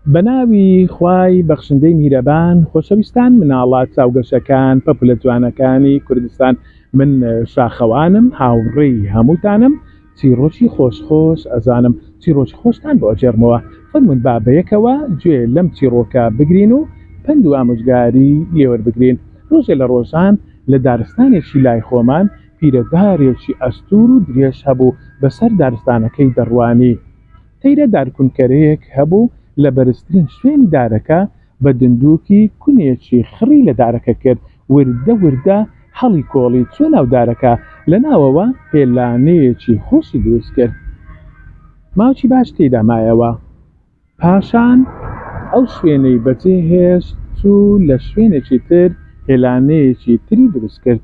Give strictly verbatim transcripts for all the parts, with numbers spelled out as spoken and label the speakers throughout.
Speaker 1: بەناوی خوای بەخشندەی میرەبان خۆشەویستان مناڵات چاوگەشەکان پەپولە جوانەکانی کوردستان من شاخەوانم هاوڕێی هەمووتانم چیرۆکی خۆشخۆش ئەزانم چیرۆکی خۆشتان بۆ ئەجێرمەوە فەرموون با بەیەکەوە گوێ لەم چیرۆکە بگرین و پند و ئامۆژگاری لێوەربگرین. ڕۆژێ لە ڕۆژان لە دارستانێکی لای خۆمان پیرەدارێکی ئەستور و درێژ هەبوو بەسەر دارستانەکەی دەڕوانی. تەیرە دارکونکەرەیەک هەبوو لە بەرزترین شوێنی دارەکە بە دندووکی کونێکی خڕی لە دارەکە کرد. وردە وردە هەڵی کۆڵی چوە ناو دارەکە لە ناوەوە هێلانەیەکی خۆشی دروست کرد. ماوەی باش تێدا مایەوە. پاشان ئەو شوێنەی بەجێ هێشت چوو لە شوێنێکی تر هێلانەیەکی تری دروست کرد.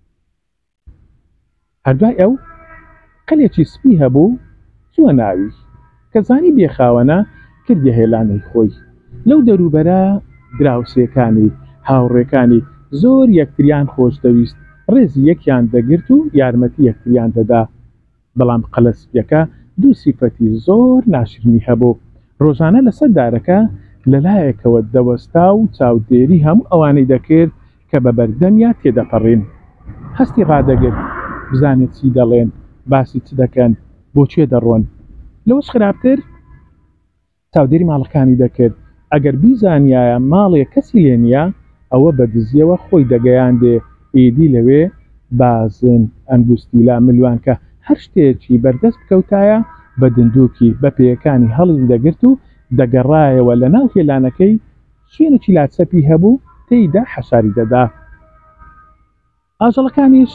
Speaker 1: هەردوای ئەو قەلێکی سپی هەبوو چووە ناوی کە زانی بێخاوەنە کردی هێلانەی خۆی. لەو دەروبەرە دراوسێکانی هاوڕێکانی زۆر یەکتریان خۆشدەویست ڕێزی یەکیان دەگرت و یارمەتی یەکتریان دەدا. بەڵام قەلەسپیەکە دوو سیفەتی زۆر ناشرنی هەبوو. ڕۆژانە لەسەر دارەکە لەلایەکەوە دەوەستا و چاودێری هەموو ئەوانەی دەکرد کە بە بەردەمیا تێدەپەڕین. هەستی ڕادەگرت بزانێت چی دەڵێن، باسی چ دەکەن، بۆکوێ دەڕۆن. لەوەش خراپتر چاودێری ماڵەکانی دەکرد. ئەگەر بیزانیایە ماڵێ کەسی لێ نییە ئەوە بە دزیەوە خۆی دەگەیاندێ ئیدی لەوێ بازن ئەنگوستیلا ملوانکە هەر شتێکی بەردەست بکەوتایە بە دندووکی بە پێیەکانی هەڵی دەگرت و دەگەڕایەوە لە ناو هێلانەکەی شوێنێکی لاچەپی هەبوو تێیدا حەشاری دەدا. ئاژەڵەکانیش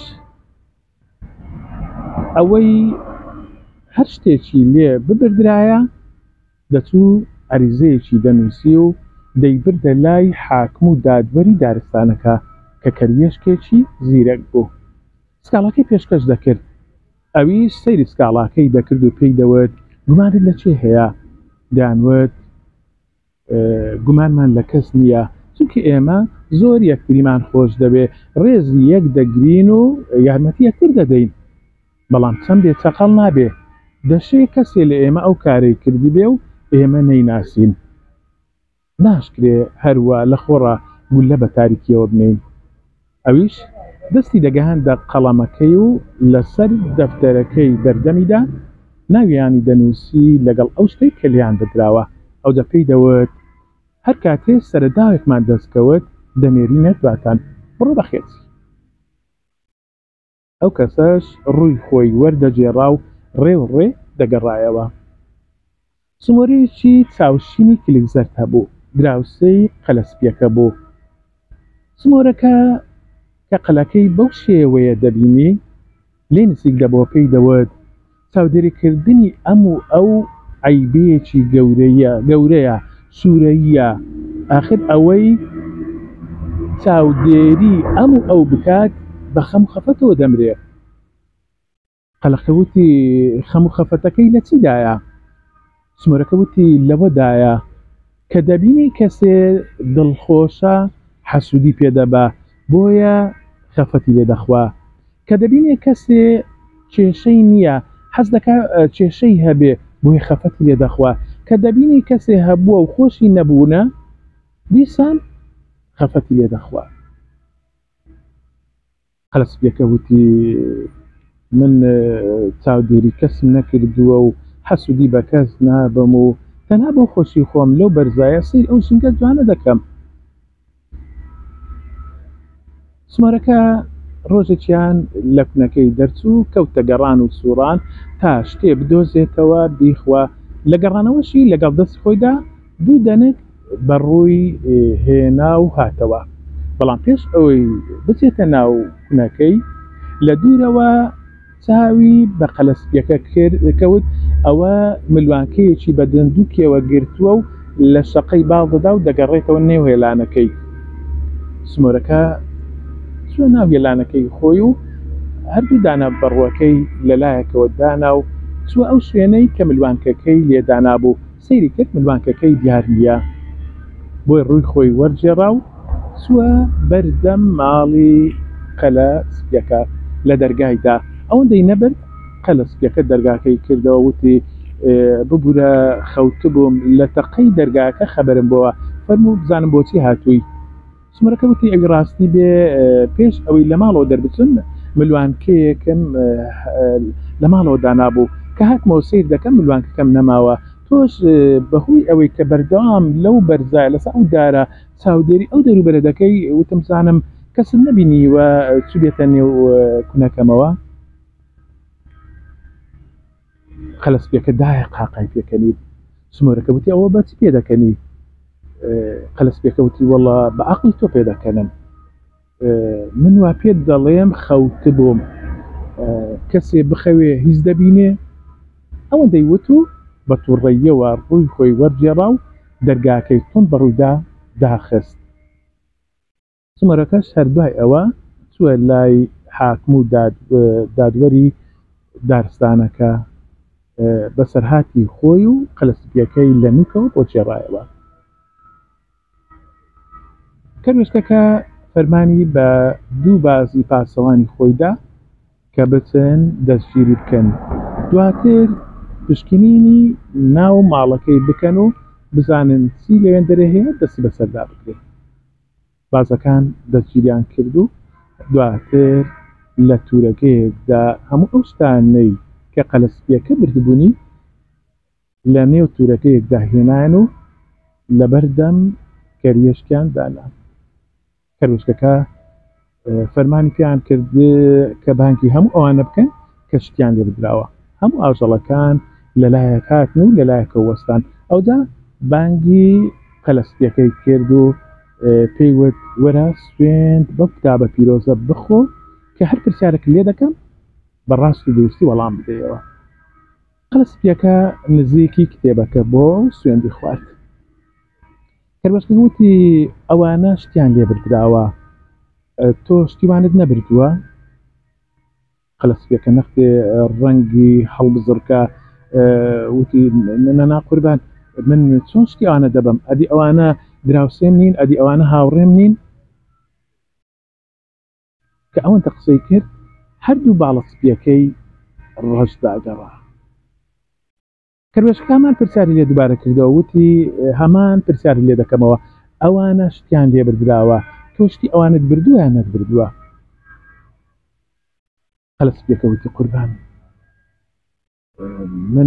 Speaker 1: ئەوەی هەر شتێکی لێ ببردرایە دەچوو ئەریزەیەکی دەنووسی و دەیبردە لای حاکم و دادوەری دارستانەکە کە کەروێشکێکی زیرەک بوو. سکاڵاکەی پێشکەش دەکرد. ئەویش سەیری سکاڵاکەی دەکرد و پێی دەوت گومانت لە چێ هەیە؟ دەیانوت گومانمان لە کەس نییە چونکە ئێمە زۆر یەکتریمان خۆش دەبێ ڕێزی یەک دەگرین و یارمەتی یەکتر دەدەین. بەڵام چەند بێ چەقەڵ نابێ دەشێ کەسێ لە ئێمە ئەو کارەی کردی بێ و ئێمە نەیناسین. ناشکرێ هەروە لە خۆڕا گولە بە تاریکیەوە بنین. ئەویش دەستی دەگەهاندە قەڵەمەکەی و لەسەر دەفتەرەکەی بەردەمیدا ناویانی دەنووسی لەگەڵ ئەو شتەی کە لیان بدراوە. ئەو دەپێی دەوت هەر کاتێ سەرەداوێکمان دەستکەوت دەمێرینە دواتان بڕۆ بەخێرچی. ئەو کەسەش ڕووی خۆی وەردەجێڕا و ڕێوڕێ دەگەڕایەوە. سمۆرەیەکی چاوشینی کلکزەرد هەبوو دراوسەی قەلەسپیەکە بوو. سمۆرەکە کە قەلەکەی بەو شێوەیە دەبینی لێ نزیک دەبەوە پێی دەوت چاودێریکردنی ئەم و ئەو عەیبەیەکی گەورەیە گەورەیە سوورەییە. ئاخر ئەوەی چاودێری ئەم و ئەو بکات بە خەم و خەفەتەوە دەمرێ. قەلەکەوتی خەم و خەفەتەکەی لە چیدایە؟ سمۆرەکەوتی لەوەدایە کە دەبینی کەسێ دڵخۆشە حەسوودی پێدەبا بۆیە خەفەتی لێ دەخوا. کە دەبینێ کەسێ کێشەی نییە حەز دەکا کێشەی هەبێ بۆیە خەفەتی لێ دەخوا. کە دەبینی کەسێ هەبووە و خۆشی نەبوونە دیسان خەفەتی لێ دەخوا. قەلەسپیەکە وتی من چاودێری کەسم نەکردووە و حەسوودی بە کەس نابم و تەنها بۆ خۆشی خۆم لەو بەرزایە سیر ئەو ژینگە جوانە دەکەم. سمۆرەکە ڕۆژێکیان لە کونەکەی دەرچوو کەوتە گەڕان و سووران تا شتێ بدۆزێتەوە بیخوا. لە گەڕانەوەشی لەگەڵ دەست خۆیدا دوو دەنێک بەڕووی هێنا و هاتەوە. بەڵام پێش ئەوەی بچێتە ناو کونەکەی لە دوورەوە چاوی بە قەلەسپیەکە کەوت. ئەوە ملوانکەیەکی بە دندووکیەوە گرتووە و لە شەقەی باڵ دەدا و دەگەڕێتەوە نێو هێلانەکەی. سمۆرەکە چوە ناو هێلانەکەی خۆی و هەردوو دانا بەڕوەکەی لەلایەکەوە دانا و چوە ئەو شوێنەی کە ملوانکەکەی لێدانا بوو. سەیری کرد ملوانکەکەی دیار نییە بۆی ڕووی خۆی وەرجێڕا و چوە بەردەم ماڵی قەلەسپیەکە لە دەرگایدا. ئەوەندەی نەبرد قەلەسپیەکە دەرگاکەی کردەوە وتی ببوورە خەوت بووم لە تەقەی دەرگاکە خەبەرم بۆوە فەرموو بزانم بۆچی هاتووی سمەرەکە وتی ئەگە ڕاستی بێ پێش ئەوەی لە ماڵەوە دەربچن ملوانکەیەکم لە ماڵەوە دانابوو کە هاتمەوە سیر دەکەم ملوانکەکەم نەماوە تۆش بەهۆی ئەوەی کە بەردەوام لەو بەرزایە لەسەر ئەو دارە چاودێری ئەو دەروبەرە دەکەی وتم زانم کەسم نەبینی و چ بێتە نێو کونەکەمەوە قەلەسپیەکە دایە قاقای پێکەنیت سمۆرەکە وتی ئەوە بەچی پێ دەکەنی قەلەسپیەکە وتی وەڵڵا بە عەقڵی تۆ پێ دەکەنم من وا پێت دەڵێم خەوت بووم کەسێ بخەوێ هیچ دەبینێ ئەوەندەی وت و بە تووڕەییەوە ڕووی خۆی وەرجێڕا و دەرگاکەی تۆن بەڕوویدا داخست سمەرەکەش هەردوای ئەوە چووە لای حاکم و دادوەری دارستانەکە بەسەرهاتی خۆی و قەلەسپیەکەی لە نوکەوە بۆ چێڕایەوە کەروێشکەکە فەرمانی بە دوو بازی پاسەوانی خۆیدا کە بچن دەستگیری بکەن دواتر پشکنینی ناو ماڵەکەی بکەن و بزانن چی لەوێن دەرێ هەیە دەستی بەسەردا بکرێت بازەکان دەستگیریان کرد و دواتر لە تورەکەیەکدا هەموو ئەو شتانەی کە قەلەسپیەکە بردبوونی لە نێو تورەکەیەکدا هێنان و لەبەردەم کەروێشکیان دانا کەروێشکەکە فەرمانی پیان کرد کە بانکی هەموو ئەوانە بکەن کە شتیان لێ بدراوە هەموو ئاژەڵەکان لەلایەک هاتن و لەلایەکە وەستان ئەودا بانگی قەلەسپیەکەی کرد و پێیوت وەرە سوێند بەو کتابە پیرۆزە بخۆ کە هەر پرسیارێک لێ دەکەم بەڕاست و دروستی وەڵام بدەیەوە قەلەسپیەکە نزیکی کتێبەکە بۆ سوێندی خوارد کەروێشکە وتی ئەوانە شتیان لێ بردراوە تۆ شتیوانت نەبردووە قەلەسپیەکە نەختێ ڕەنگی هەڵبزڕکە وتی نەنا قوربان من چۆن شتی ئەوانە دەبم ئەدی ئەوانە دراوسێم نین ئەدی ئەوانە هاوڕێم نین کە ئەوەندە قسەی کرد هەردوو باڵەسپیەکەی ڕەشداگەڕا کەروێشکە هەمان پرسیاری لێ دووبارە کردەوە وتی هەمان پرسیاری لێ دەکەمەوە ئەوانە شتیان لێ بردراوە تۆ شتی ئەوانت بردووە یان نەتبردووە قەلەسپیەکە وتی قوربان من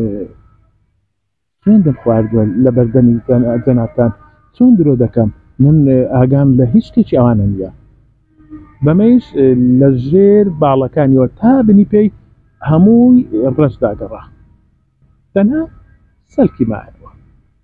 Speaker 1: سوێندم خواردووە لە بەردەمی جەنابتان چۆن درۆ دەکەم من ئاگام لە هیچ شتێکی ئەوانە نییە بەمەیش لە ژێر باڵەکانیەوە تا بنی پێی هەمووی ڕەشداگەڕا تەنها سەلکی مایەوە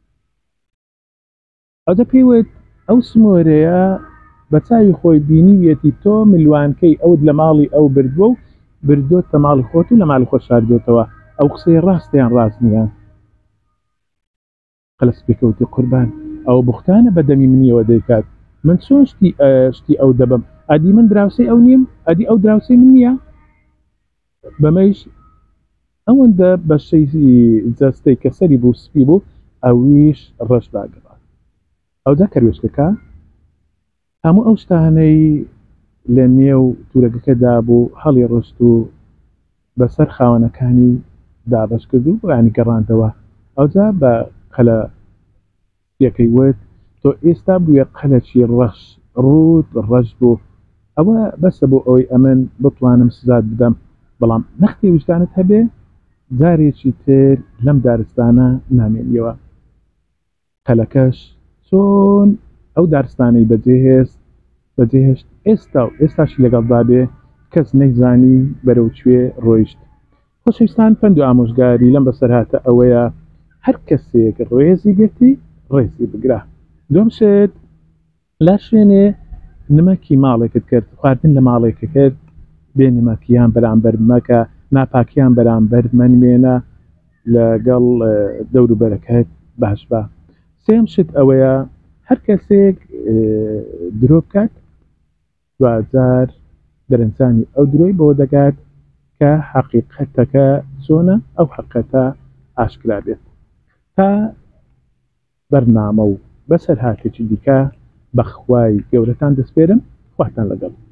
Speaker 1: ئەودە پێیوت ئەو سمۆرەیە بە چاوی خۆی بینیویەتی تۆ ملوانکەی ئەوت لە ماڵی ئەو بردووە و بردۆتە ماڵی خۆت و لە ماڵی خۆ شاردۆتەوە ئەو قسەی ڕاستیان ڕاست نییە قەلەسپیەکە وتی قوربان ئەو بوختانە بەدەمی منیەوە دەیکات من چۆن شتی شتی ئەو دەبم ئەدی من دراوسەی ئەو نیم ئەدی ئەو دراوسەی من نییە بەمەیش ئەوەندە بەشەی جەستەی کە سەری بوو سپی بوو ئەویش ڕەشداگەڕا ئەودا کەروێشکەکە هەموو ئەو شتانەی لە نێو تورەکەکەدا بوو هەڵی ڕشت و بەسەر خاوەنەکانی دابەش کرد و ینی گەڕاندەوە ئەوجا بە قەلە یەکەی وت تۆ ئێستا بووە قەلەکی ڕەش ڕوود ڕەش بوو ئەوە بەسە بۆ ئەوەی ئەمن بتوانم سزات بدەم بەڵام نەختی وجدانت هەبێ جارێکی تر لەم دارستانە نامێنیەوە قەلەکەش چۆن ئەو دارستانەی بەجێهێست بەجێهێشت ئێستا و ئێستاشی لەگەڵدا بێ کەس نەیزانی بەرەو کوێ ڕۆیشت خۆشەویستان پند و ئامۆژگاری لەم بەسەرهاتە ئەوەیە هەر کەسێک ڕێزی گرتی ڕێزی بگرە دوم شت لا شوێنێ نمەکی ماڵێکت کرد خواردن لە ماڵێکە کرد بێ نمەکیان بەرامبەر مەکە ناپاکیان بەرامبەر مەنمێنە لەگەڵ دەوروبەرەکەت باش بە سێم شت ئەوەیە هەر کەسێک درۆ بکات دوجار دەرەنجانی ئەو درۆی بۆ دەگات کە حەقیقەتەکە چۆنە ئەو حەقیقەتە ئاشکرا بێت تا بەرنامە و بەسەرهاتێکی دیکە بەخوای گەورەتان دەسپێرم خواتان لەگەڵ